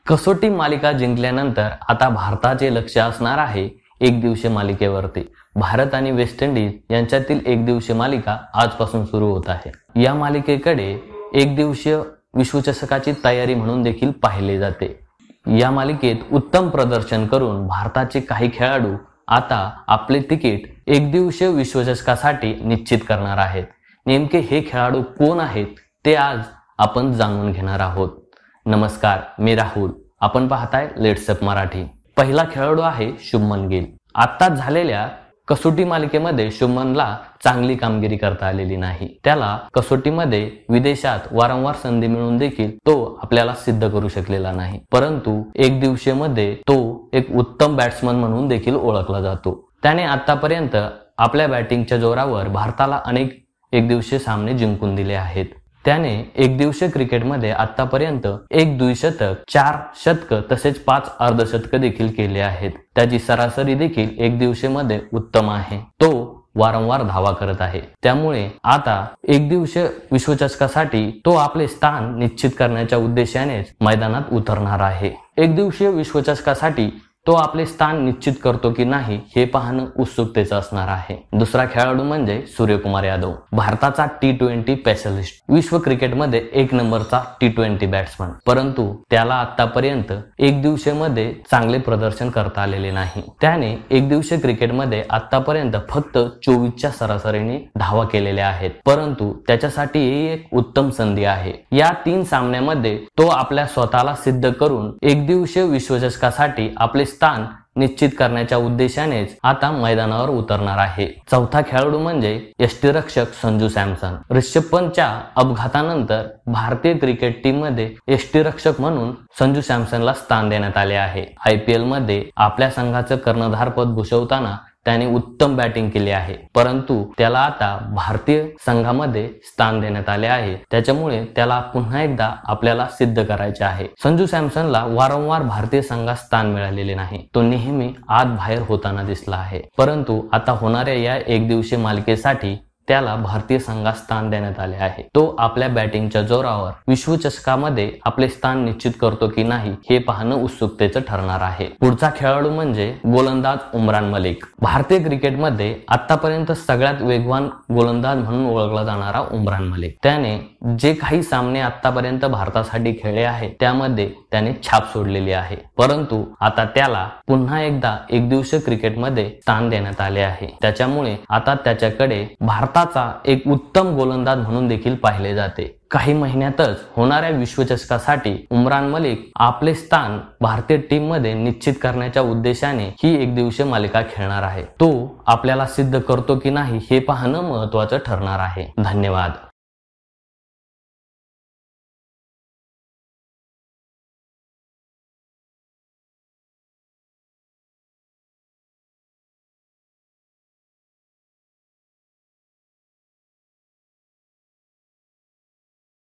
कसोटी मालिका जिंकल्यानंतर आता भारताचे लक्ष असणार आहे एक दिवसीय मालिकेवरती। भारत आणि वेस्ट इंडिज यांच्यातील एक दिवसीय मालिका आजपासून सुरू होत आहे। या मालिकेकडे एक दिवसीय विश्वचषकाची तयारी म्हणून देखील पाहिले जाते। या मालिकेत उत्तम प्रदर्शन करून भारताचे काही खेळाडू आता आपले तिकीट एक दिवसीय विश्वचषकासाठी निश्चित करणार आहेत। नेमके हे खेळाडू कोण आहेत ते आज आपण जाणून घेणार आहोत। नमस्कार, मी राहुल, आपण पाहताय लेट्स अप मराठी। पहिला खेळाडू आहे शुभमन गिल। आत्ताच झालेल्या कसोटी मालिकेमध्ये शुभमनला चांगली कामगिरी करता आलेली नाही। त्याला कसोटीमध्ये विदेशात वारंवार संधी मिळून देखील तो आपल्याला सिद्ध करू शकलेला नाही, परंतु एक दिवसीय मध्ये तो एक उत्तम बॅट्समन म्हणून देखील ओळखला जातो। त्याने आतापर्यंत आपल्या बॅटिंगच्या जोरावर भारताला अनेक एकदिवसीय सामने जिंकून दिले आहेत। त्याने एक दिवसीय क्रिकेटमध्ये आतापर्यंत एक द्विशतक, 4 शतक तसेच 5 अर्धशतक देखील केले आहेत। त्याची सरासरी देखील एक दिवसीय मध्ये उत्तम आहे। तो वारंवार धावा करत आहे, त्यामुळे आता एक दिवसीय विश्वचषकासाठी तो आपले स्थान निश्चित करण्याच्या उद्देशानेच मैदानात उतरणार आहे। एक दिवसीय विश्वचषकासाठी तो आपले स्थान निश्चित करतो की नाही हे पाहणं उत्सुकतेचं असणार आहे। दुसरा खेळाडू म्हणजे सूर्यकुमार यादव, भारताचा T20 स्पेशलिस्ट, विश्व क्रिकेटमध्ये 1 नंबरचा T20 बॅट्समन, परंतु त्याला आतापर्यंत एक दिवसीय मध्ये चांगले प्रदर्शन करता आलेले नाही। त्याने एक दिवसीय क्रिकेटमध्ये आतापर्यंत फक्त 24च्या सरासरीने धावा केलेल्या आहेत, परंतु त्याच्यासाठी ही एक उत्तम संधी आहे। या 3 सामन्यामध्ये तो आपल्या स्वतःला सिद्ध करून एक दिवसीय विश्वचषकासाठी आपले स्थान निश्चित करण्याच्या उद्देशानेच आता मैदानावर उतरणार आहे। चौथा खेळाडू म्हणजे यष्टिरक्षक संजू सॅमसन। ऋषभ पंतच्या अपघातानंतर भारतीय क्रिकेट टीम मध्ये यष्टिरक्षक म्हणून संजू सॅमसनला स्थान देण्यात आले आहे। IPL मध्ये आपल्या संघाचं कर्णधारपद भूषवताना त्याने उत्तम बॅटिंग केली आहे, परंतु त्याला आता भारतीय संघामध्ये स्थान देण्यात आले आहे। त्याच्यामुळे त्याला पुन्हा एकदा आपल्याला सिद्ध करायचे आहे। संजू सॅमसनला वारंवार भारतीय संघात स्थान मिळालेले नाही, तो नेहमी आत बाहेर होताना दिसला आहे, परंतु आता होणाऱ्या या एक दिवसीय मालिकेसाठी त्याला भारतीय संघात स्थान देण्यात आले आहे। तो आपल्या बॅटिंगच्या जोरावर विश्वचषकामध्ये आपले स्थान निश्चित करतो की नाही हे पाहणं उत्सुकतेचं ठरणार आहे। पुढचा खेळाडू म्हणजे गोलंदाज उमरान मलिक। भारतीय क्रिकेटमध्ये आतापर्यंत सगळ्यात वेगवान गोलंदाज म्हणून ओळखला जाणारा उमरान मलिक। त्याने जे काही सामने आतापर्यंत भारतासाठी खेळले आहेत त्यामध्ये त्याने छाप सोडलेली आहे, परंतु आता त्याला पुन्हा एकदा एक दिवसीय क्रिकेटमध्ये स्थान देण्यात आले आहे। त्याच्यामुळे आता त्याच्याकडे भारताचा एक उत्तम गोलंदाज म्हणून देखील पाहिले जाते। काही महिन्यातच होणाऱ्या विश्वचषकासाठी उमरान मलिक आपले स्थान भारतीय टीम मध्ये निश्चित करण्याच्या उद्देशाने ही एक दिवसीय मालिका खेळणार आहे। तो आपल्याला सिद्ध करतो की नाही हे पाहणं महत्त्वाचं ठरणार आहे। धन्यवाद।